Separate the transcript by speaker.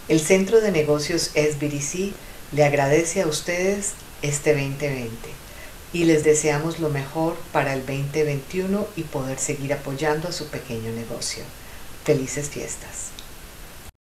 Speaker 1: El Centro de Negocios SBDC le agradece a ustedes este 2020 y les deseamos lo mejor para el 2021 y poder seguir apoyando a su pequeño negocio. Felices fiestas.